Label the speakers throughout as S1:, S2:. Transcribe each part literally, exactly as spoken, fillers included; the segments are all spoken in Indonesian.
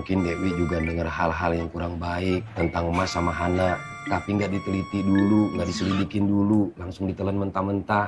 S1: Mungkin Dewi juga dengar hal-hal yang kurang baik tentang Mas sama Hana. Tapi nggak diteliti dulu, nggak diselidikin dulu, langsung ditelan mentah-mentah.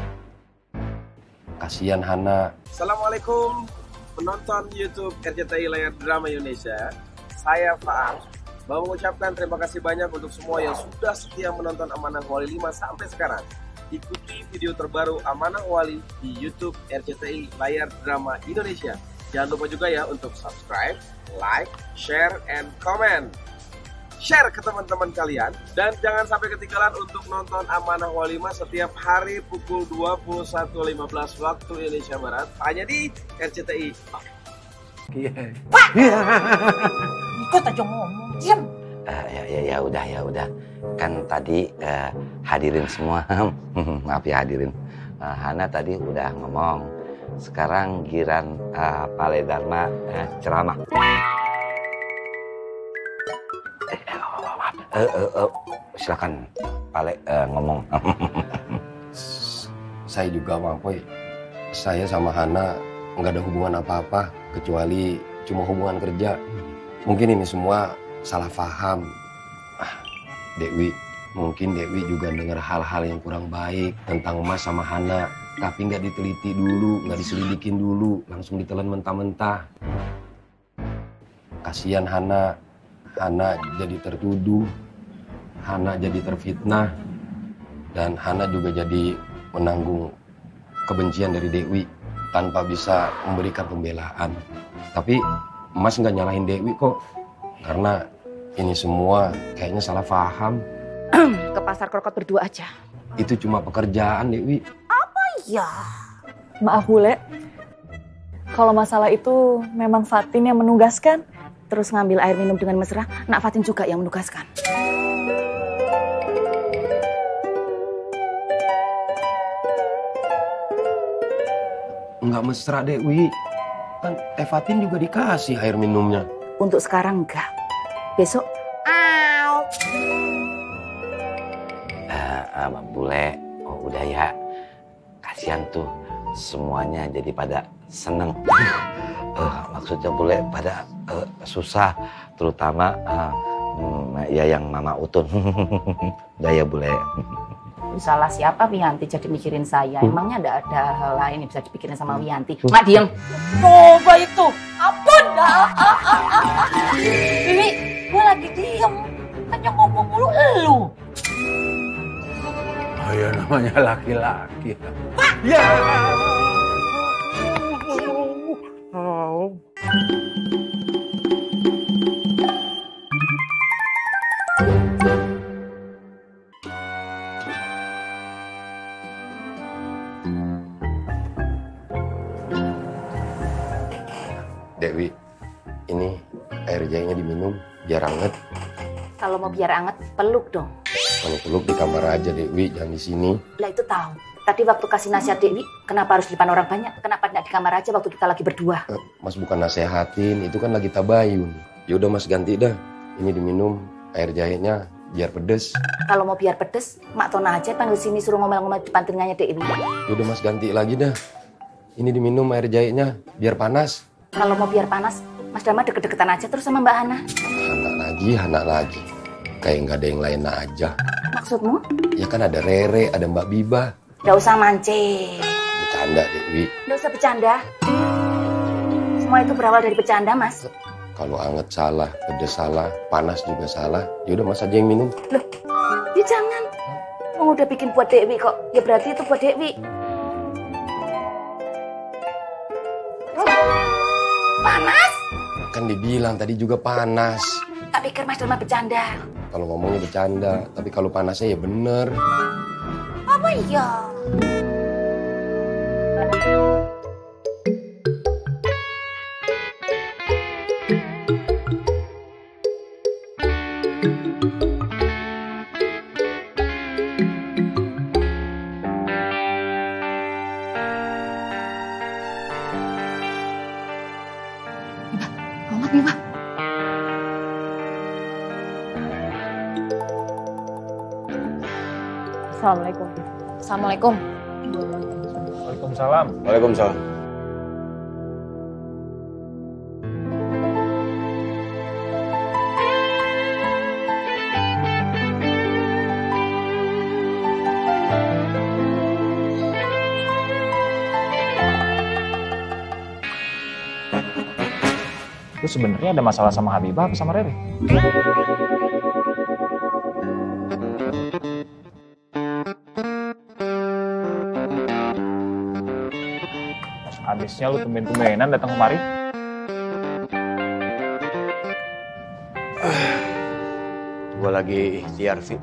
S1: Kasihan Hana.
S2: Assalamualaikum penonton YouTube R C T I Layar Drama Indonesia. Saya Faang mau mengucapkan terima kasih banyak untuk semua yang sudah setia menonton Amanah Wali lima sampai sekarang. Ikuti video terbaru Amanah Wali di YouTube R C T I Layar Drama Indonesia. Jangan lupa juga ya untuk subscribe, like, share, and comment. Share ke teman-teman kalian. Dan jangan sampai ketinggalan untuk nonton Amanah Wali lima setiap hari pukul dua puluh satu lima belas waktu Indonesia Barat. Hanya di R C T I.
S3: Iya.
S4: Pak! Ikut aja ngomong, diam.
S5: Uh, ya, ya, ya udah, ya udah. Kan tadi uh, hadirin semua, maaf ya hadirin. Uh, Hana tadi udah ngomong. Sekarang giran uh, Pale Dharma uh, ceramah. Uh, uh, uh, silakan Pale uh, ngomong.
S1: Saya juga Mampoy. Saya sama Hana nggak ada hubungan apa-apa kecuali cuma hubungan kerja. Mungkin ini semua salah paham. Ah, Dewi, mungkin Dewi juga dengar hal-hal yang kurang baik tentang Mas sama Hana. Tapi nggak diteliti dulu, nggak diselidikin dulu, langsung ditelan mentah-mentah. Kasihan Hana. Hana jadi tertuduh, Hana jadi terfitnah, dan Hana juga jadi menanggung kebencian dari Dewi tanpa bisa memberikan pembelaan. Tapi Mas nggak nyalahin Dewi kok, karena ini semua kayaknya salah paham.
S6: Ke pasar krokot berdua aja.
S1: Itu cuma pekerjaan, Dewi.
S6: Apa ya?
S7: Maaf Bule, kalau masalah itu memang Fatin yang menugaskan.
S6: Terus ngambil air minum dengan mesra, Nak Fatin juga yang menugaskan.
S1: Enggak mesra, Dewi. Kan Teh Fatin juga dikasih air minumnya.
S6: Untuk sekarang enggak. Besok, au.
S5: Uh, uh, Bule, oh udah ya. Kasihan tuh semuanya jadi pada seneng. Uh, maksudnya Bule pada uh, susah, terutama uh, mm, ya yang Mama Utun. Udah ya Bule.
S6: Salah siapa Wianti jadi mikirin saya? Emangnya ada ada hal lain yang bisa dipikirin sama Wianti? Mak diem.
S4: Coba itu. Ampun dah. Bibi, gue lagi diem. Kan yang ngomong mulu elu.
S3: Oh ya namanya laki-laki.
S4: Pak!
S3: Ya.
S1: Dewi, ini air jahenya diminum biar anget.
S6: Kalau mau biar anget, peluk dong.
S1: Kalau peluk di kamar aja, Dewi, jangan di sini.
S6: Lah itu tahu. Tadi waktu kasih nasihat Dewi, kenapa harus di depan orang banyak? Kenapa tidak di kamar aja waktu kita lagi berdua?
S1: Eh, Mas bukan nasehatin, itu kan lagi tabayun. Yaudah Mas ganti dah. Ini diminum air jahenya biar pedes.
S6: Kalau mau biar pedes, Mak Tona aja panggil sini suruh ngomel-ngomel di depan telinganya Dewi.
S1: Yaudah Mas ganti lagi dah. Ini diminum air jahenya biar panas.
S6: Kalau mau biar panas, Mas Dharma deket-deketan aja terus sama Mbak Hana.
S1: Hana lagi, Hana lagi. Kayak nggak ada yang lain aja.
S6: Maksudmu?
S1: Ya kan ada Rere, ada Mbak Biba.
S6: Nggak usah mancing.
S1: Bercanda, Dewi.
S6: Nggak usah bercanda. Semua itu berawal dari bercanda, Mas.
S1: Kalau anget salah, pedes salah, panas juga salah. Yaudah Mas aja yang minum.
S6: Loh, ya jangan. Mau udah bikin buat Dewi kok. Ya berarti itu buat Dewi. Panas?
S1: Kan dibilang tadi juga panas.
S6: Tak pikir Mas Dharma bercanda.
S1: Kalau ngomongnya bercanda, tapi kalau panasnya ya bener.
S6: Apa iya?
S7: Bima. Assalamualaikum.
S6: Assalamualaikum.
S3: Waalaikumsalam.
S1: Waalaikumsalam.
S8: Lu sebenarnya ada masalah sama Habibah apa sama Rere? Habisnya lu tumben-tumbenan datang kemari.
S9: Gue lagi ikhtiar, Vi.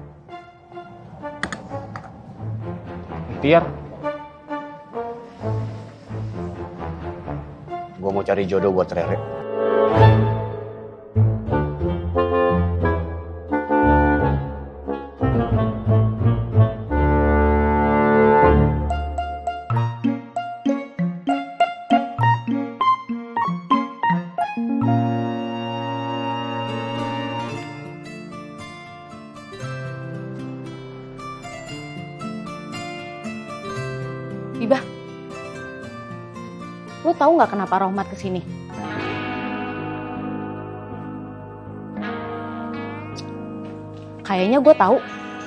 S8: Ikhtiar?
S9: Gue mau cari jodoh buat Rere.
S6: Bibah, lo tahu nggak kenapa Rohmat kesini? Kayaknya gue tahu.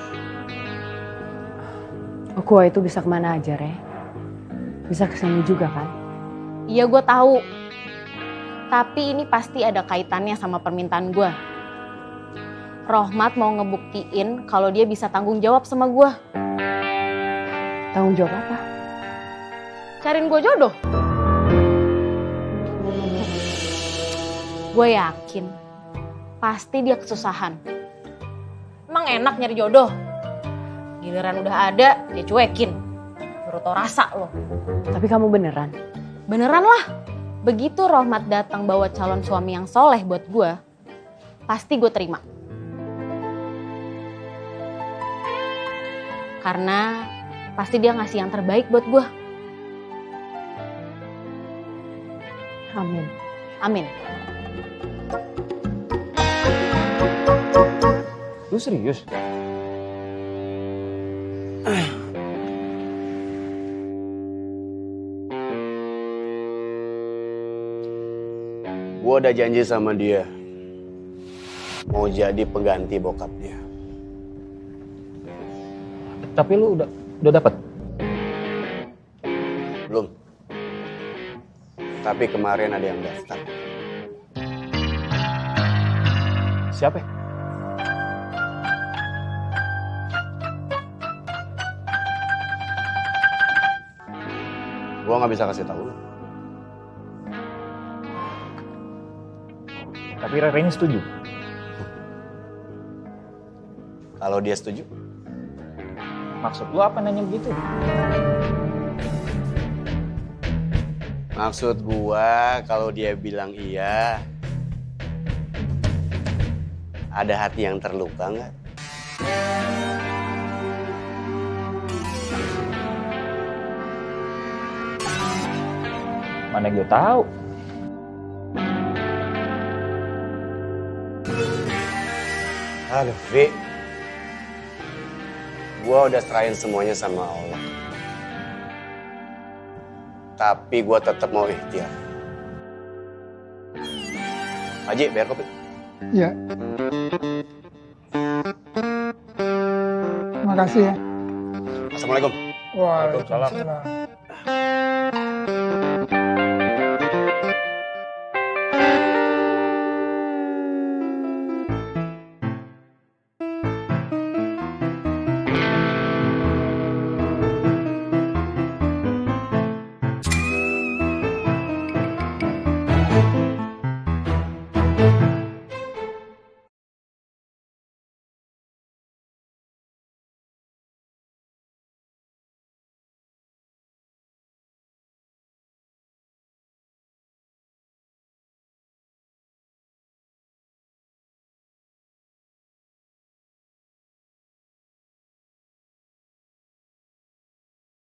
S10: Gua itu bisa kemana aja, Re. Bisa kesini juga kan?
S6: Iya gue tahu. Tapi ini pasti ada kaitannya sama permintaan gue. Rohmat mau ngebuktiin kalau dia bisa tanggung jawab sama gue.
S10: Tanggung jawab apa?
S6: Cariin gue jodoh. Gue yakin pasti dia kesusahan. Emang enak nyari jodoh? Giliran udah ada, dia cuekin. Baru tau rasa loh.
S10: Tapi kamu beneran?
S6: Beneran lah. Begitu Rohmat datang bawa calon suami yang soleh buat gue, pasti gue terima. Karena pasti dia ngasih yang terbaik buat gue.
S10: Amin.
S6: Amin.
S8: Lu serius?
S9: Gue udah janji sama dia mau jadi pengganti bokap dia.
S8: Tapi lu udah udah dapet?
S9: Belum. Tapi kemarin ada yang daftar.
S8: Siapa?
S9: Gue nggak bisa kasih tahu.
S8: Tapi Rere ini setuju.
S9: Kalau dia setuju.
S8: Maksud lu apa nanya begitu?
S9: Maksud gua kalau dia bilang iya, ada hati yang terluka nggak?
S8: Mana gue tahu.
S9: Aduh, Vi. Gua udah serahin semuanya sama Allah. Tapi gue tetap mau ikhtiar. Haji, bayar kopi.
S11: Iya. Makasih ya.
S9: Assalamualaikum.
S11: Waalaikumsalam.